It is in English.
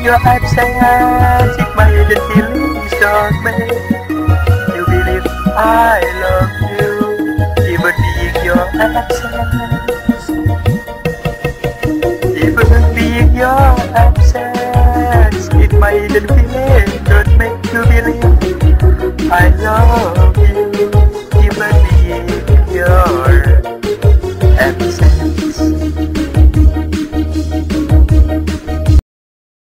your absence, it made the feelings of me. You believe I love you, even being your absence. Even being your absence, it made the feeling that make you believe I love